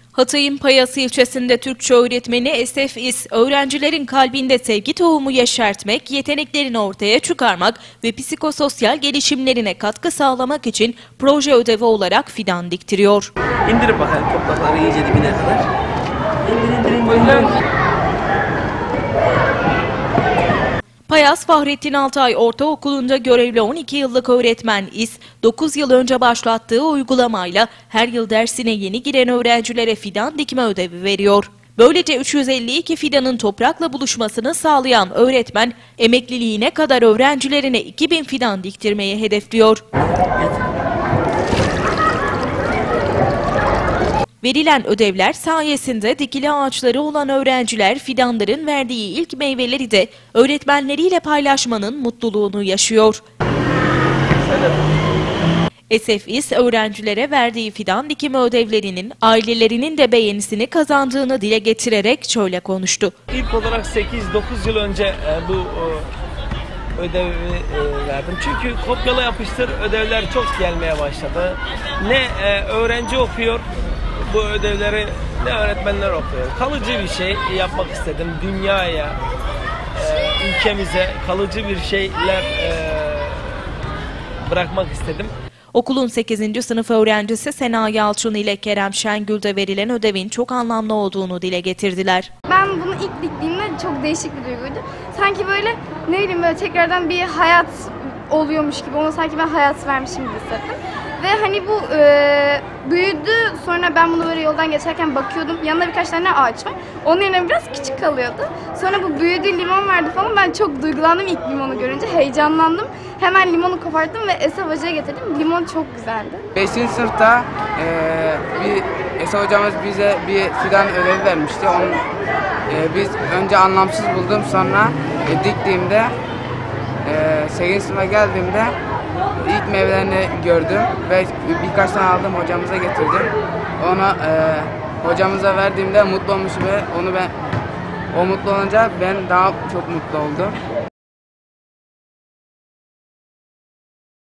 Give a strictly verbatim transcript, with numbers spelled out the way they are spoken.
Hatay'ın Payas ilçesinde Türkçe öğretmeni Esef İs, öğrencilerin kalbinde sevgi tohumu yeşertmek, yeteneklerini ortaya çıkarmak ve psikososyal gelişimlerine katkı sağlamak için proje ödevi olarak fidan diktiriyor. İndirin bakalım toprakları iyice dibine kadar. İndir, indirin, indirin. Payas Fahrettin Altay Ortaokulu'nda görevli on iki yıllık öğretmen İs, dokuz yıl önce başlattığı uygulamayla her yıl dersine yeni giren öğrencilere fidan dikme ödevi veriyor. Böylece üç yüz elli iki fidanın toprakla buluşmasını sağlayan öğretmen, emekliliğine kadar öğrencilerine iki bin fidan diktirmeyi hedefliyor. Verilen ödevler sayesinde dikili ağaçları olan öğrenciler fidanların verdiği ilk meyveleri de öğretmenleriyle paylaşmanın mutluluğunu yaşıyor. Esef İs, öğrencilere verdiği fidan dikimi ödevlerinin ailelerinin de beğenisini kazandığını dile getirerek şöyle konuştu. İlk olarak sekiz dokuz yıl önce bu ödevi verdim. Çünkü kopyala yapıştır ödevler çok gelmeye başladı. Ne öğrenci okuyor bu ödevleri, ne öğretmenler okuyor. Kalıcı bir şey yapmak istedim. Dünyaya, ülkemize kalıcı bir şeyler bırakmak istedim. Okulun sekizinci sınıf öğrencisi Sena Yalçın ile Kerem Şengül'de verilen ödevin çok anlamlı olduğunu dile getirdiler. Ben bunu ilk diktiğimde çok değişik bir duyguydu. Sanki böyle ne bileyim böyle tekrardan bir hayat oluyormuş gibi, ona sanki ben hayat vermişim gibi hissettim. Ve hani bu e, büyüdü, sonra ben bunu böyle yoldan geçerken bakıyordum, yanında birkaç tane ağaç var. Onun yerine biraz küçük kalıyordu. Sonra bu büyüdü, limon verdi falan, ben çok duygulandım ilk limonu görünce, heyecanlandım. Hemen limonu koparttım ve Esef Hoca'ya getirdim. Limon çok güzeldi. beşinci sınıfta e, bir Esef Hocamız bize bir fidan ödevi vermişti. Onu e, biz önce anlamsız buldum, sonra e, diktiğimde e, sekizinci sınıfa geldiğimde ilk meyvelerini gördüm ve birkaç tane aldım, hocamıza getirdim. Onu e, hocamıza verdiğimde mutlu olmuş ve onu ben o mutlu olunca ben daha çok mutlu oldum.